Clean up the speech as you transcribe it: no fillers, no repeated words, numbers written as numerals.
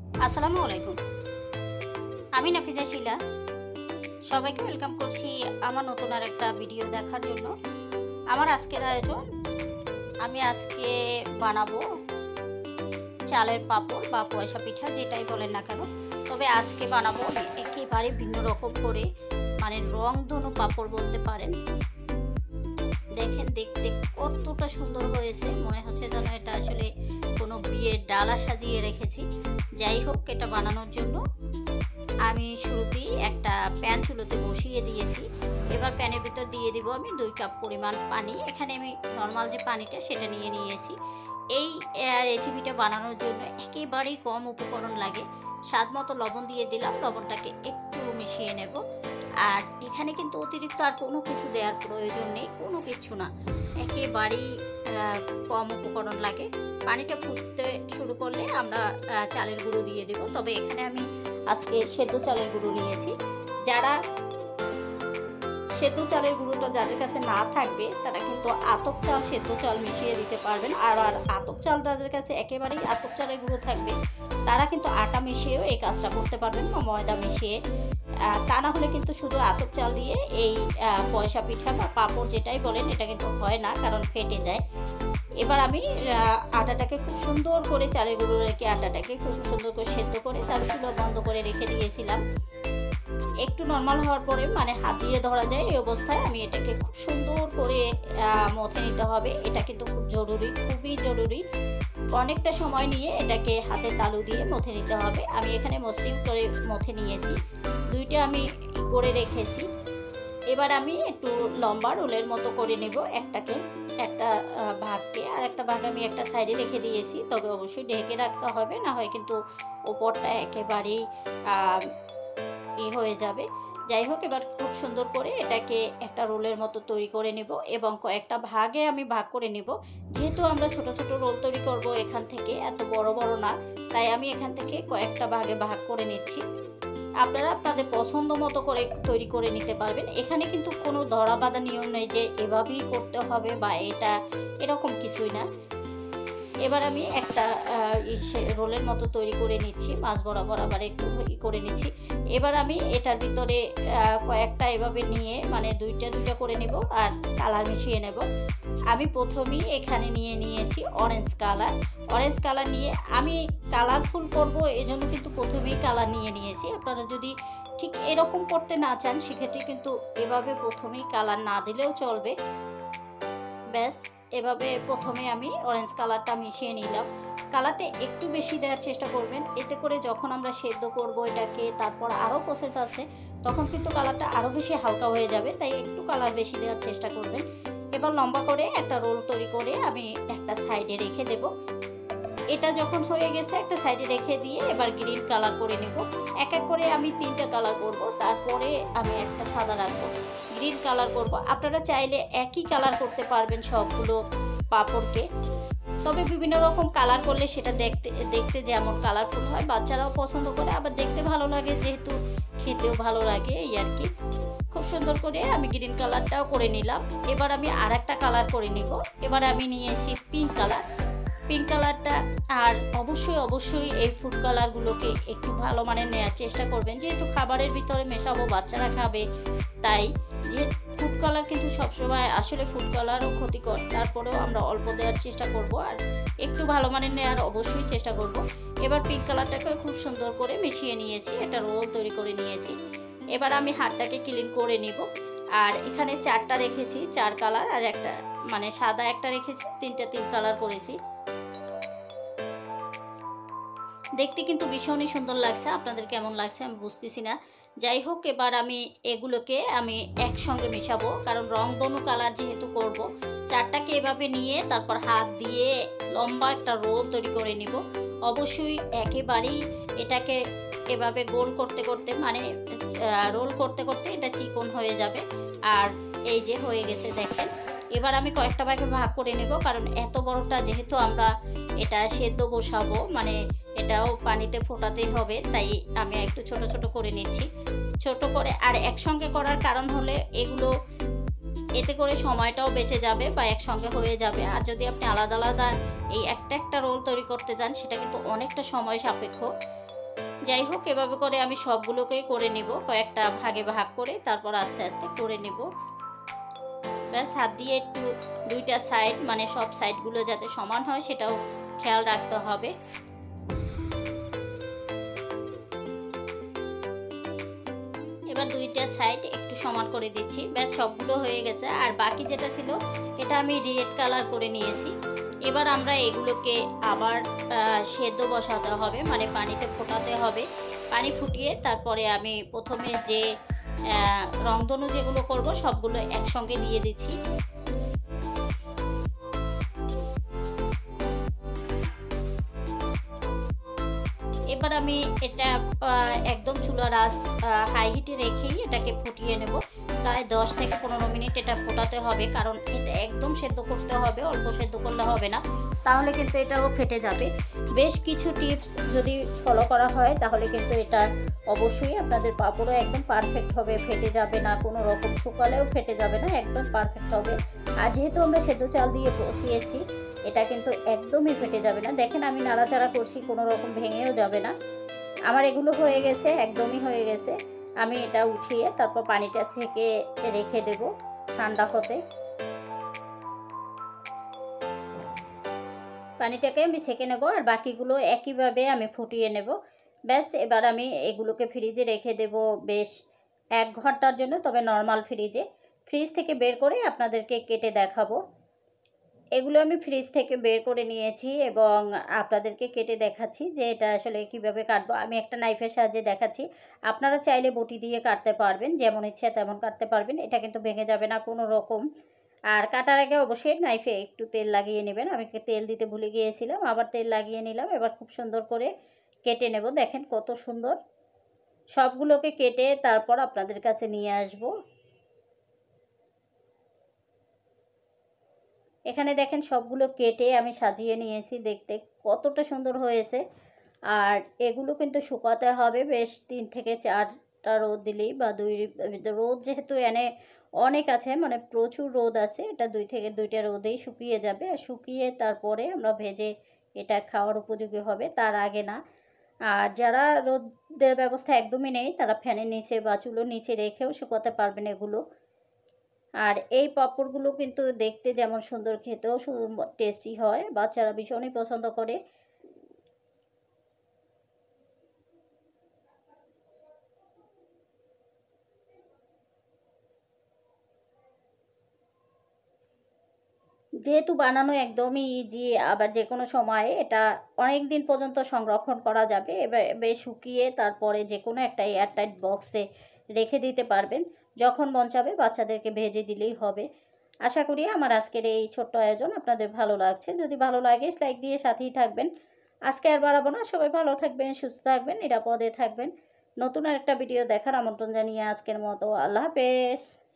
আসসালামু আলাইকুম। আমি নাফিজা শিলা। সবাইকে ওয়েলকাম করছি আমার নতুন আর একটা ভিডিও দেখার জন্য। আমার আজকের আয়োজন, আমি আজকে বানাবো চালের পাঁপড় বা পয়সা পিঠা, যেটাই বলেন না কেন। তবে আজকে বানাবো একেবারে ভিন্ন রকম করে, মানে রংধনু পাঁপড় বলতে পারেন। দেখেন দেখতে কতটা সুন্দর হয়েছে, মনে হচ্ছে যেন এটা আসলে কোনো বিয়ের ডালা সাজিয়ে রেখেছি। যাই হোক, এটা বানানোর জন্য আমি শুরুতেই একটা প্যান চুলোতে বসিয়ে দিয়েছি। এবার প্যানের ভিতর দিয়ে দিব আমি 2 কাপ পরিমাণ পানি। এখানে আমি নর্মাল যে পানিটা সেটা নিয়ে নিয়েছি। এই রেসিপিটা বানানোর জন্য একেবারেই কম উপকরণ লাগে। স্বাদ মতো লবণ দিয়ে দিলাম, লবণটাকে একটু মিশিয়ে নেব। আর এখানে কিন্তু অতিরিক্ত আর কোনো কিছু দেওয়ার প্রয়োজন নেই, কোনো কিছু না, একেবারেই কম উপকরণ লাগে। পানিটা ফুটতে শুরু করলে আমরা চালের গুঁড়ো দিয়ে দেব। তবে এখানে আমি আজকে সেদ্ধ চালের গুঁড়ো নিয়েছি। যারা সেদ্ধ চালের গুঁড়োটা যাদের কাছে না থাকবে, তারা কিন্তু আতপ চাল, সেদ্ধ চাল মিশিয়ে দিতে পারবেন। আর আতপ চাল যাদের কাছে একেবারেই আতপ চালের গুঁড়ো থাকবে, তারা কিন্তু আটা মিশিয়েও এই কাজটা করতে পারবেন বা ময়দা মিশিয়ে। তা না হলে কিন্তু শুধু আতপ চাল দিয়ে এই পয়সা পিঠা বা পাঁপড় যেটাই বলেন, এটা কিন্তু হয় না, কারণ ফেটে যায়। এবার আমি আটাটাকে খুব সুন্দর করে, চালের গুঁড়ো রেখে আটাটাকে খুব সুন্দর করে সেদ্ধ করে তার চুলো বন্ধ করে রেখে দিয়েছিলাম। একটু নর্মাল হওয়ার পরে, মানে হাত দিয়ে ধরা যায় এই অবস্থায়, আমি এটাকে খুব সুন্দর করে মথে নিতে হবে। এটা কিন্তু খুব জরুরি, খুবই জরুরি। অনেকটা সময় নিয়ে এটাকে হাতে তালু দিয়ে মথে নিতে হবে। আমি এখানে মসৃণ করে মথে নিয়েছি, দুইটা আমি করে রেখেছি। এবার আমি একটু লম্বা রোলের মতো করে নেব। একটা ভাগকে আর একটা ভাগ আমি একটা সাইডে রেখে দিয়েছি। তবে অবশ্যই ঢেকে রাখতে হবে, না হয় কিন্তু ওপরটা একেবারেই হয়ে যাবে। যাই হোক, এবার খুব সুন্দর করে এটাকে একটা রোলের মতো তৈরি করে নেব এবং কয়েকটা ভাগে আমি ভাগ করে নেব। যেহেতু আমরা ছোট ছোট রোল তৈরি করব এখান থেকে, এত বড় বড় না, তাই আমি এখান থেকে কয়েকটা ভাগে ভাগ করে নিচ্ছি। আপনারা আপনাদের পছন্দ মতো করে তৈরি করে নিতে পারবেন। এখানে কিন্তু কোনো ধরা বাঁধা নিয়ম নেই যে এভাবেই করতে হবে বা এটা এরকম কিছুই না। এবার আমি একটা রোলের মতো তৈরি করে নিচ্ছি, মাছ বরাবর আবার একটু করে নিচ্ছি। এবার আমি এটার ভিতরে কয়েকটা এভাবে নিয়ে, মানে দুইটা করে নেব আর কালার মিশিয়ে নেব। আমি প্রথমেই এখানে নিয়ে নিয়েছি অরেঞ্জ কালার নিয়ে আমি কালারফুল করব, এজন্য কিন্তু প্রথমেই কালার নিয়ে নিয়েছি। আপনারা যদি ঠিক এরকম করতে না চান, সেক্ষেত্রে কিন্তু এভাবে প্রথমেই কালার না দিলেও চলবে। ব্যাস, এভাবে প্রথমে আমি অরেঞ্জ কালারটা মিশিয়ে নিলাম। কালারটা একটু বেশি দেওয়ার চেষ্টা করবেন, এতে করে যখন আমরা সেদ্ধ করব এটাকে, তারপর আরও প্রসেস আছে, তখন কিন্তু কালারটা আরও বেশি হালকা হয়ে যাবে, তাই একটু কালার বেশি দেওয়ার চেষ্টা করবেন। এবার লম্বা করে একটা রোল তৈরি করে আমি একটা সাইডে রেখে দেব। এটা যখন হয়ে গেছে, একটা সাইডে রেখে দিয়ে এবার গ্রিন কালার করে নেব। এক এক করে আমি 3টা কালার করব, তারপরে আমি একটা সাদা রাখবো, গ্রিন কালার করব। আপনারা চাইলে একই কালার করতে পারবেন সবগুলো পাঁপড়কে, তবে বিভিন্ন রকম কালার করলে সেটা দেখতে যেমন কালারফুল হয়, বাচ্চারাও পছন্দ করে, আবার দেখতে ভালো লাগে, যেহেতু খেতেও ভালো লাগে, এই আর কি। খুব সুন্দর করে আমি গ্রিন কালারটাও করে নিলাম। এবার আমি আর একটা কালার করে নিব। এবার আমি নিয়েছি পিঙ্ক কালারটা। আর অবশ্যই এই ফুড কালারগুলোকে একটু ভালো মানের নেওয়ার চেষ্টা করবেন, যেহেতু খাবারের ভিতরে মেশাবো, বাচ্চারা খাবে, তাই যে ফুড কালার কিন্তু সবসময় আসলে ফুড কালারও ক্ষতিকর, তারপরেও আমরা অল্প দেওয়ার চেষ্টা করব আর একটু ভালো মানের নেওয়ার অবশ্যই চেষ্টা করব। এবার পিঙ্ক কালারটাকে খুব সুন্দর করে মিশিয়ে নিয়েছি, একটা রোল তৈরি করে নিয়েছি। এবার আমি হাতটাকে ক্লিন করে নিব। আর এখানে 4টা রেখেছি, 4 কালার, আর একটা মানে সাদা একটা রেখেছি, 3 কালার করেছি। দেখতে কিন্তু ভীষণই সুন্দর লাগছে, আপনাদের কেমন লাগছে আমি বুঝতেছি না। যাই হোক, এবার আমি এগুলোকে একসঙ্গে মেশাবো, কারণ রংধনু কালার যেহেতু করব। 4টাকে এভাবে নিয়ে তারপর হাত দিয়ে লম্বা একটা রোল তৈরি করে নিব। অবশ্যই একেবারেই এটাকে এভাবে গোল করতে করতে, মানে রোল করতে করতে এটা চিকন হয়ে যাবে। আর এই যে হয়ে গেছে, দেখেন। এবার আমি কয়েকটা ভাগে ভাগ করে নেব, কারণ এত বড়টা যেহেতু আমরা এটা সেদ্ধ বসাবো, মানে এটাও পানিতে ফোটাতেই হবে, তাই আমি একটু ছোট ছোট করে নিচ্ছি। ছোট করে আর একসঙ্গে করার কারণ হলে এগুলো, এতে করে সময়টাও বেঁচে যাবে বা একসঙ্গে হয়ে যাবে। আর যদি আপনি আলাদা আলাদা এই একটা রোল তৈরি করতে যান, সেটা কিন্তু অনেকটা সময় সাপেক্ষ। যাই হোক, এভাবে করে আমি সবগুলোকেই করে নিব, কয়েকটা ভাগে ভাগ করে তারপর আস্তে আস্তে করে নিব। ব্যাস, হাত দিয়ে একটু দুইটা সাইড মানে সব সাইডগুলো যাতে সমান হয় সেটাও খেয়াল রাখতে হবে। এবার দুইটা সাইড একটু সমান করে দিচ্ছি। ব্যাস, সবগুলো হয়ে গেছে। আর বাকি যেটা ছিল এটা আমি রেড কালার করে নিয়েছি। এবার আমরা এগুলোকে আবার সেদ্ধ বসাতে হবে, মানে পানিতে ফোটাতে হবে। পানি ফুটিয়ে তারপরে আমি প্রথমে যে রংধনু যেগুলো করব সবগুলো একসঙ্গে দিয়ে দিচ্ছি। এবার আমি এটা একদম চুলার আঁচ হাই হিটে রেখেই এটাকে ফুটিয়ে নেব। প্রায় 10 থেকে 15 মিনিট এটা ফোটাতে হবে, কারণ এটা একদম সেদ্ধ করতে হবে, অল্প সেদ্ধ করলে হবে না, তাহলে কিন্তু এটাও ফেটে যাবে। বেশ কিছু টিপস যদি ফলো করা হয় তাহলে কিন্তু এটা অবশ্যই আপনাদের পাঁপড়ও একদম পারফেক্ট হবে, ফেটে যাবে না, কোনো রকম শুকালেও ফেটে যাবে না, একদম পারফেক্ট হবে। আর যেহেতু আমরা সেদ্ধ চাল দিয়ে বসিয়েছি, এটা কিন্তু একদমই ফেটে যাবে না। দেখেন আমি নাড়াচাড়া করছি, কোনো রকম ভেঙেও যাবে না। আমার এগুলো হয়ে গেছে, একদমই হয়ে গেছে। আমি এটা উঠিয়ে তারপর পানিটা সেকে রেখে দেব ঠান্ডা হতে। পানিটাকে আমি ছেঁকে নেব আর বাকিগুলো একইভাবে আমি ফুটিয়ে নেব। ব্যাস, এবার আমি এগুলোকে ফ্রিজে রেখে দেব বেশ 1 ঘন্টার জন্য, তবে নর্মাল ফ্রিজে। ফ্রিজ থেকে বের করে আপনাদেরকে কেটে দেখাবো। এগুলো আমি ফ্রিজ থেকে বের করে নিয়েছি এবং আপনাদেরকে কেটে দেখাচ্ছি যে এটা আসলে কিভাবে কাটবো। আমি একটা নাইফের সাহায্যে দেখাচ্ছি, আপনারা চাইলে বটি দিয়ে কাটতে পারবেন, যেমন ইচ্ছে তেমন কাটতে পারবেন, এটা কিন্তু ভেঙে যাবে না কোনো রকম। আর কাটার আগে অবশ্যই নাইফে একটু তেল লাগিয়ে নেবেন। আমি তেল দিতে ভুলে গিয়েছিলাম, আবার তেল লাগিয়ে নিলাম। এবার খুব সুন্দর করে কেটে নেব। দেখেন কত সুন্দর, সবগুলোকে কেটে তারপর আপনাদের কাছে নিয়ে আসব। এখানে দেখেন সবগুলো কেটে আমি সাজিয়ে নিয়েছি, দেখতে কতটা সুন্দর হয়েছে। আর এগুলো কিন্তু শুকাতে হবে বেশ 3 থেকে 4টা রোদ দিলেই, বা 2 রোদ যেহেতু এনে অনেক আছে, মানে প্রচুর রোদ আছে, এটা 2 থেকে 2টা রোদেই শুকিয়ে যাবে। আর শুকিয়ে তারপরে আমরা ভেজে এটা খাওয়ার উপযোগী হবে, তার আগে না। আর যারা রোদের ব্যবস্থা একদমই নেই তারা ফ্যানের নিচে বা চুলোর নিচে রেখেও শুকাতে পারবেন এগুলো। আর এই পাঁপড়গুলো কিন্তু দেখতে যেমন সুন্দর, খেতেও টেস্টি হয়, বাচ্চারা ভীষণই পছন্দ করে। যেহেতু বানানো একদমই ইজি, আবার যে কোনো সময়ে এটা অনেক দিন পর্যন্ত সংরক্ষণ করা যাবে। এবার শুকিয়ে তারপরে যে কোনো একটা এয়ারটাইট বক্সে রেখে দিতে পারবেন, যখন মন চাবে বাচ্চাদেরকে ভেজে দিলেই হবে। আশা করি আমার আজকের এই ছোট্ট আয়োজন আপনাদের ভালো লাগছে। যদি ভালো লাগে লাইক দিয়ে সাথেই থাকবেন। আজকে আর বাড়াবো না, সবাই ভালো থাকবেন, সুস্থ থাকবেন, নিরাপদে থাকবেন। নতুন আরেকটা ভিডিও দেখার আমন্ত্রণ জানিয়ে আজকের মতো আল্লাহ হাফেজ।